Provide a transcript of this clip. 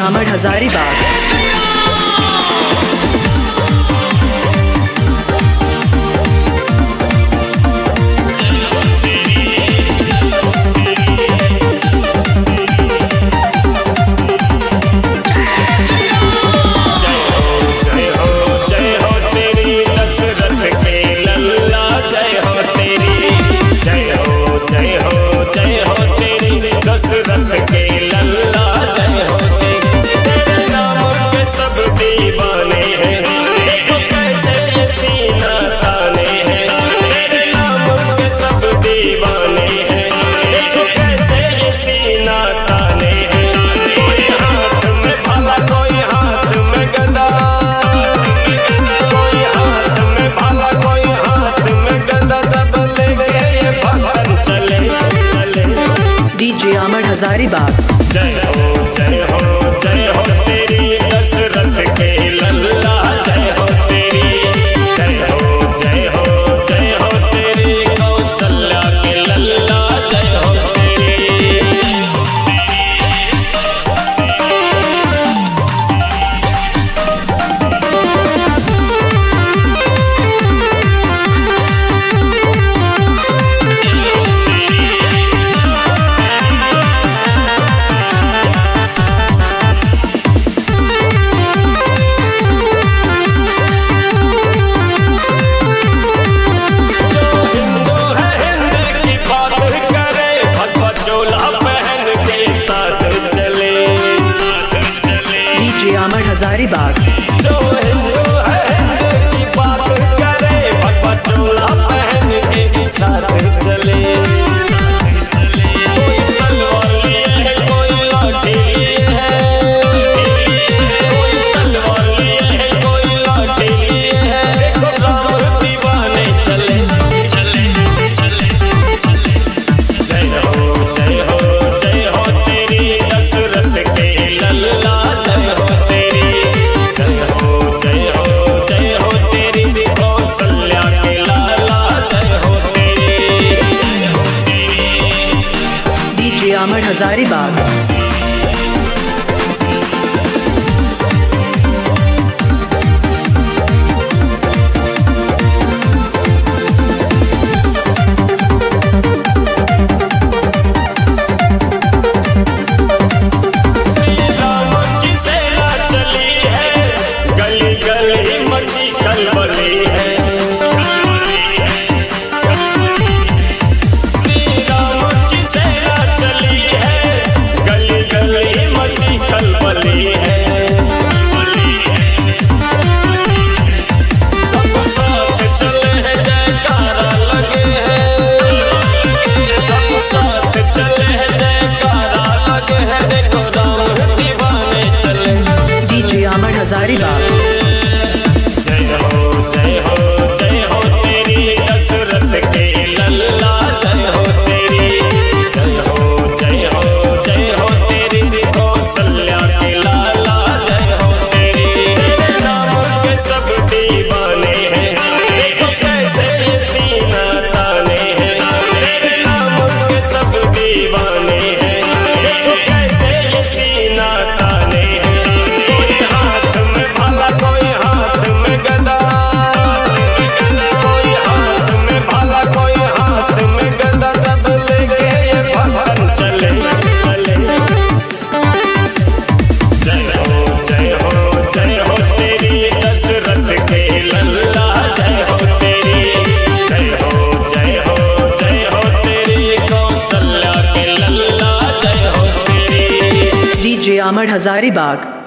अमर हजारीबाग। अमर हजारीबाग। जय हो तेरी दशरथ के लल्ला, जय हो तेरी, जय हो तेरी कौशल्या के लल्ला, जय हो अमर हजारीबाग। जो हिंदू है हिंदू की बात करे, भगवा चोला पहन के साथ चले। कोई तलवार लिए है, कोई लाठी लिए है, कोई तलवार लिए है, कोई लाठी लिए है। देखो राम दीवाने चले चले चले। जय हो तेरी दशरथ के लल्ला, जय हो अमर हजारीबाग। श्री राम की सेना चली है, गली गली मची खलबली है। श्री राम की सेना चली है, गली गली मची खलबली है। सब साथ चले हैं, जयकारा लगे हैं, सब साथ चले हैं, जयकारा लगे हैं। देखो राम दीवाने चले। अमर हजारीबाग। जय हो तेरी दशरथ के लल्ला, जय हो तेरी, जय हो तेरी कौशल्या के लाला, जय हो तेरी। तेरे नाम के सब दीवाने हैं, देखो कैसे ये सीना ताने हैं। तेरे नाम के सब दीवाने हैं, देखो कैसे ये सीना ताने हैं। कोई हाथ में भाला, कोई हाथ में गदा, कोई हाथ में भाला, कोई हाथ में गदा, सब लेके ये भगवान चले चले। जय हो तेरी दशरथ के लल्ला, जय हो तेरी, जय हो तेरी कौशल्या के लल्ला, जय हो तेरी। अमर हजारीबाग।